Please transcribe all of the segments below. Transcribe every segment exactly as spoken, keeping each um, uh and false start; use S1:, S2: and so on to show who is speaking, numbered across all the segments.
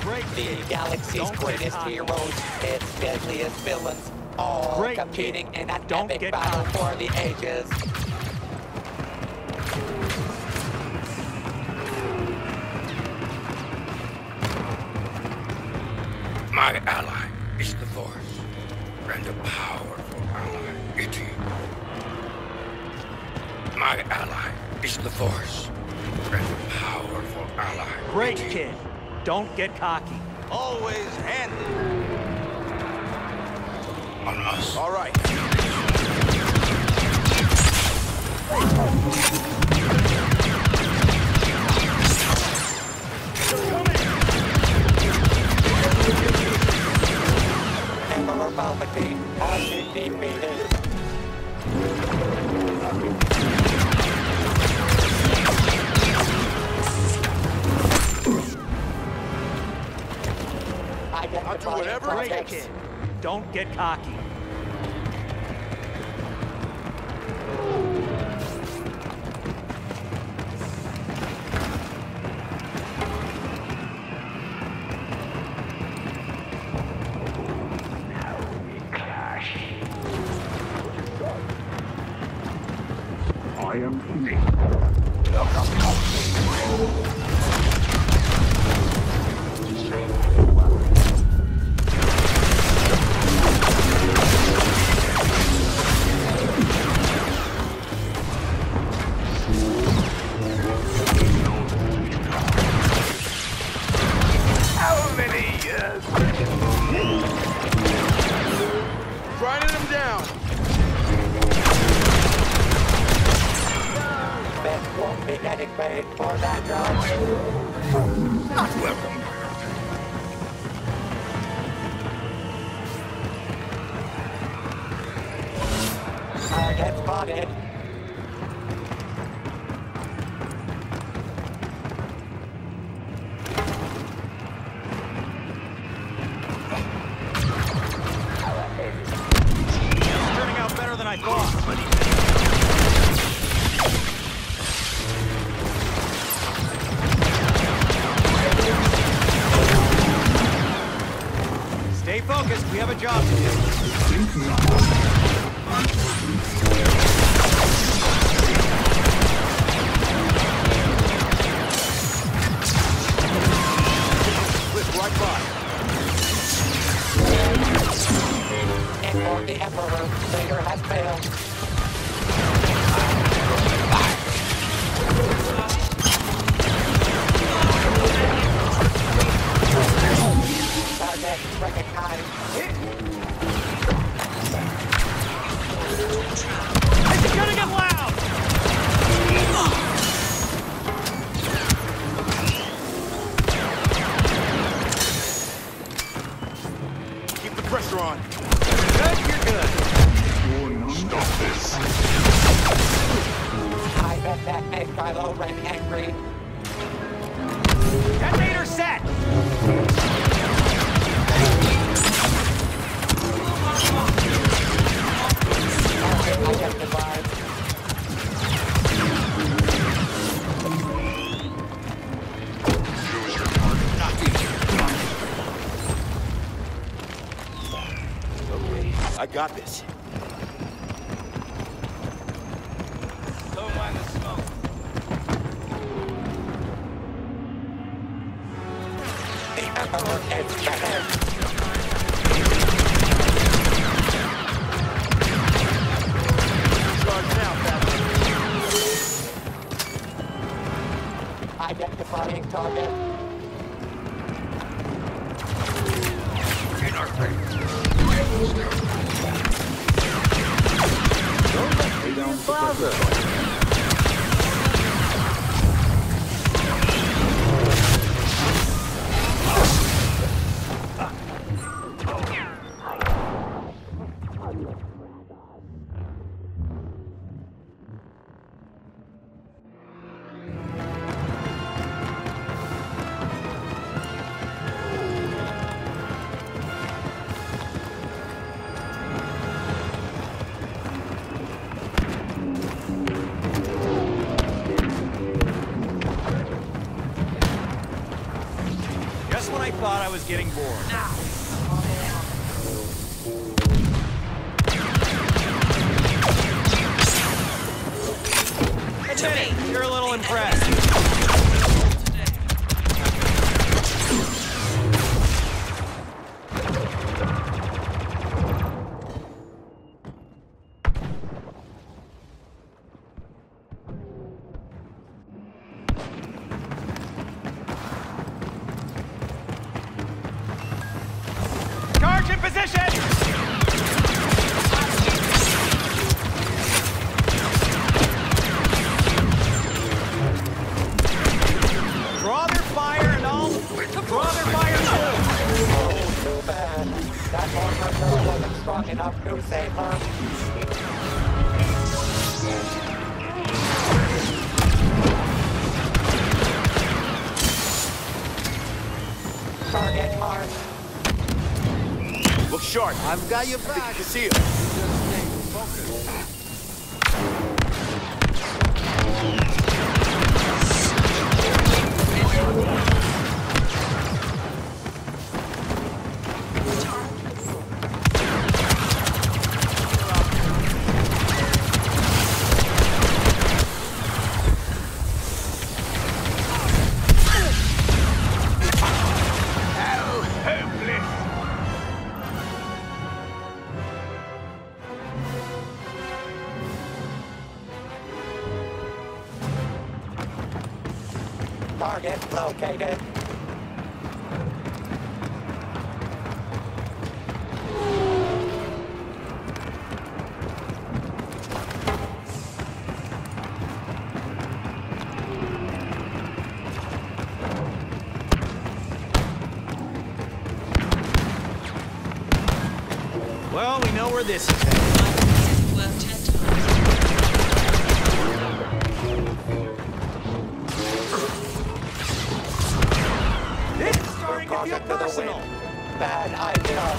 S1: Great
S2: The
S1: kid.
S2: galaxy's
S1: Don't
S2: greatest
S1: get
S2: heroes, its deadliest villains, all
S1: Great
S2: competing
S1: kid.
S2: in an
S1: Don't
S2: epic
S1: get
S2: battle
S1: cocky.
S2: for the ages.
S3: My ally is the Force, and a powerful ally it is. My ally is the Force, and a powerful ally
S1: Great
S3: it is.
S1: kid. Don't get cocky.
S4: Always handy.
S3: On us.
S4: All right.
S2: Emperor Palpatine has been defeated.
S4: I'll do whatever it
S1: Great
S4: takes.
S1: kid. Don't get cocky.
S5: I am he.
S3: How many years?
S4: Grinding them down.
S2: Ben won't be getting paid for that job.
S3: Not welcome.
S2: Target spotted.
S1: Turning out better than I thought. Stay focused. We have a job to do.
S4: Slip right by.
S2: And for the Emperor, Vader has failed. Target recognized.
S1: It's gonna get loud!
S4: Keep the pressure on.
S1: Good, you're good.
S5: Stop this.
S2: I bet that made Kylo Ren angry.
S1: Detonator set!
S2: Target identified.
S3: Choose your target. Not easy.
S4: Okay, I got this. Don't mind the smoke.
S2: The Emperor is dead.
S4: Charge now, Batman.
S2: Identifying target.
S3: In our face.
S5: Lay down the pressure.
S1: thought I was getting bored. Admit it, you're a little impressed. Charge in position! Draw their fire and I'll draw their fire too!
S2: Oh, too bad. That armor girl wasn't strong enough to save her. Target mark.
S4: Look sharp.
S1: I've got you
S4: I think you
S1: back.
S4: can see him.
S2: Target located.
S1: Well, we know where this is headed. This is starting to feel
S2: Caution to the
S1: personal.
S2: wind. Bad idea.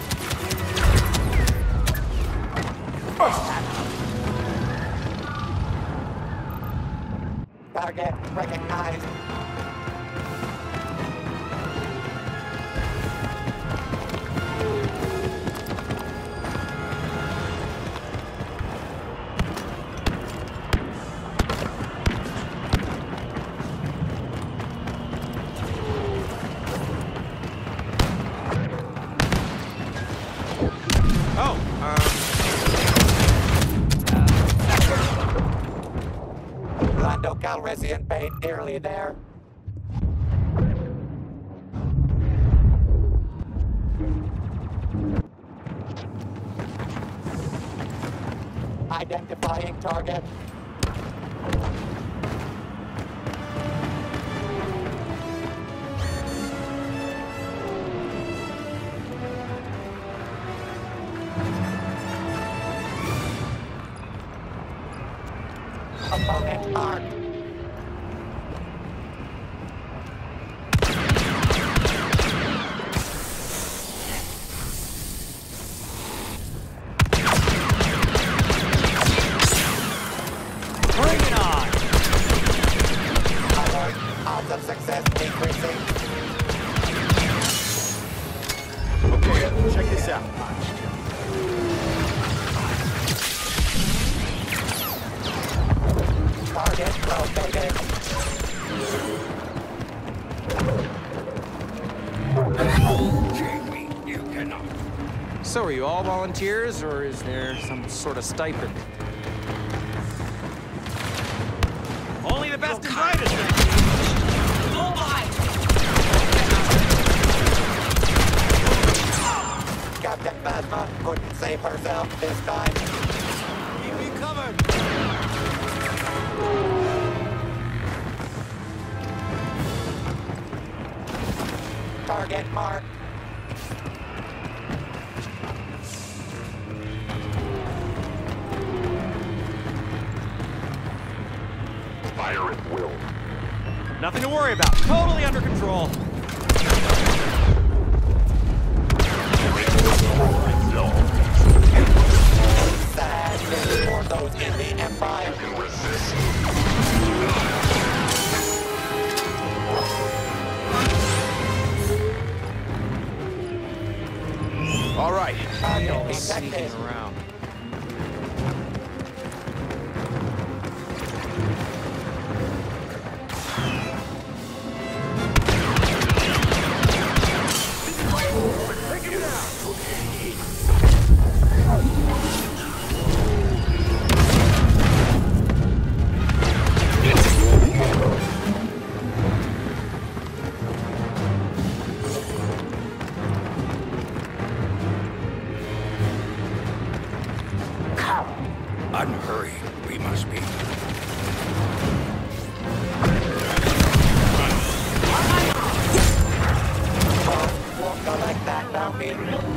S2: Target recognized.
S1: Oh, um...
S2: Lando Calrissian Bait nearly there. Identifying target. Opponent marked.
S1: bring it on!
S2: Alert. Odds of success decreasing.
S4: Okay, check this out.
S2: Target located.
S3: Jamie, you cannot.
S1: So are you all volunteers, or is there some sort of stipend? Only the best and brightest.
S2: Captain Phasma couldn't save herself this time.
S1: Keep me covered.
S2: Target marked.
S5: Fire at will.
S1: Nothing to worry about. Totally under control.
S2: Sad news for those in the Empire.
S5: Resist.
S2: 'Cause
S1: sneaking
S2: detected.
S1: around.
S3: Unhurried, we must be.
S2: Won't go like that, now, me.